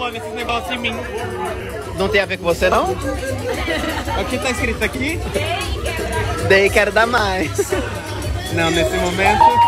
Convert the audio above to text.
rolando esses negócios em mim. Não tem a ver com você, não? O que tá escrito aqui? Dei, quero dar mais. Não, nesse momento.